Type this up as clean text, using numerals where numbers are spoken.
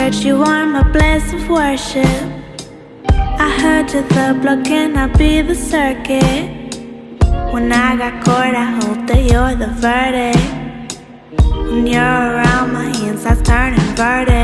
Heard you are my place of worship. I heard you the block and I be the circuit. When I got caught, I hope that you're the verdict. When you're around, my insides turn inverted.